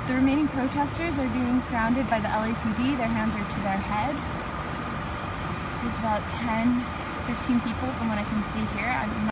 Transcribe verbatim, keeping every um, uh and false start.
The remaining protesters are being surrounded by the L A P D. Their hands are to their head. There's about ten, fifteen people from what I can see here. I'm